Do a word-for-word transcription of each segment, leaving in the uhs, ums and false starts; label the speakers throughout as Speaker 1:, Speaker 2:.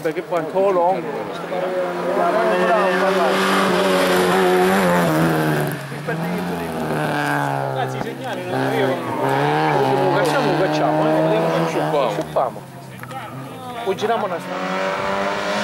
Speaker 1: vabbè che poi è un po' lungo. Ragazzi, i segnali non so io come cacciamo, lo cacciamo, eh, vediamo se sciuppiamo. Sciuppiamo. O giriamo una strada.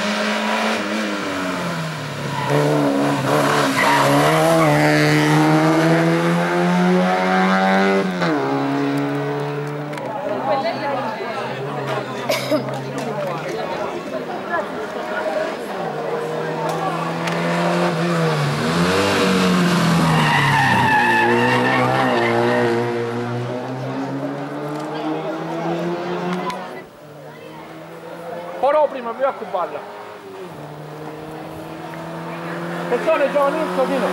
Speaker 1: Però prima vi a cuballa. Attenzione giovani, un pochino.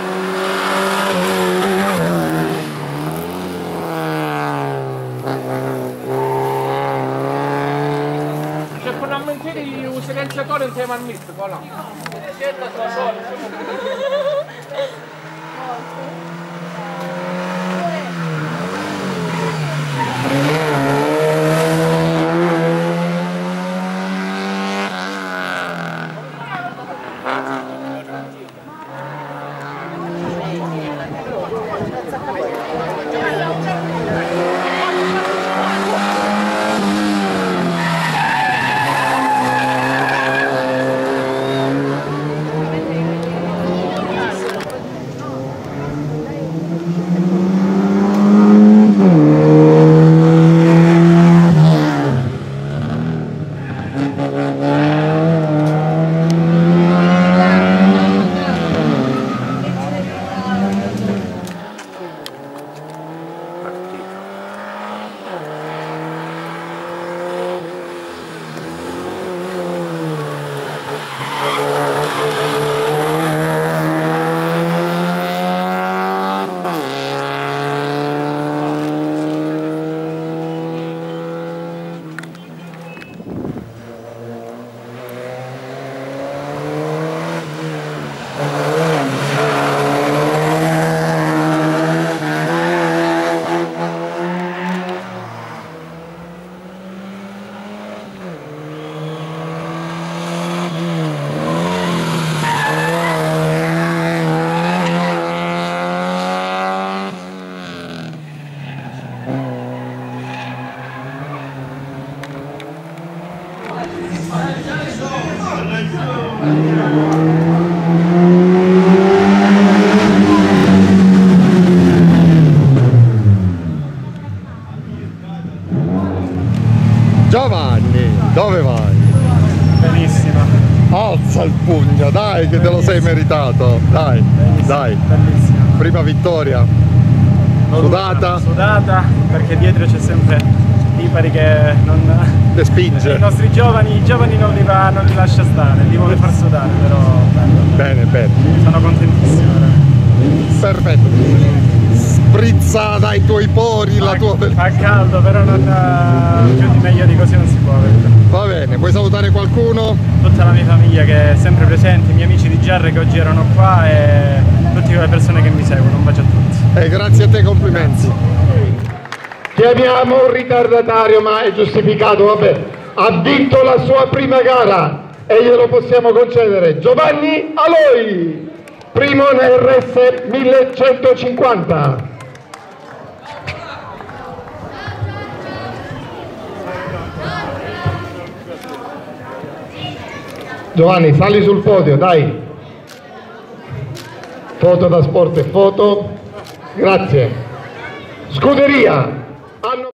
Speaker 1: C'è fondamentale un silenziatore insieme al misto, qua là. Siete da soli.
Speaker 2: Giovanni, dove vai?
Speaker 1: Benissimo.
Speaker 2: Alza il pugno, dai che te lo sei meritato. Dai,
Speaker 1: Bellissimo.
Speaker 2: dai.
Speaker 1: Bellissimo.
Speaker 2: Prima vittoria. Sudata?
Speaker 1: Sudata, perché dietro c'è sempre Lipari che non...
Speaker 2: Te spinge.
Speaker 1: I nostri giovani, i giovani non li, va, non li lascia stare, li vuole far sudare, però bello.
Speaker 2: Bene, bene.
Speaker 1: Sono contentissimo.
Speaker 2: Perfetto. Sprizza dai tuoi pori la tua...
Speaker 1: Fa caldo, però non, più di meglio di così non si può avere.
Speaker 2: Va bene, vuoi salutare qualcuno?
Speaker 1: Tutta la mia famiglia che è sempre presente, i miei amici di G R che oggi erano qua e tutte le persone che mi seguono, un bacio a tutti.
Speaker 2: E grazie a te, complimenti.
Speaker 1: Grazie.
Speaker 2: Chiamiamo un ritardatario, ma è giustificato, vabbè. Ha vinto la sua prima gara e glielo possiamo concedere. Giovanni Aloi, primo in R S millecentocinquanta. Giovanni, sali sul podio, dai. Foto da sport e foto. Grazie. Scuderia. Hanno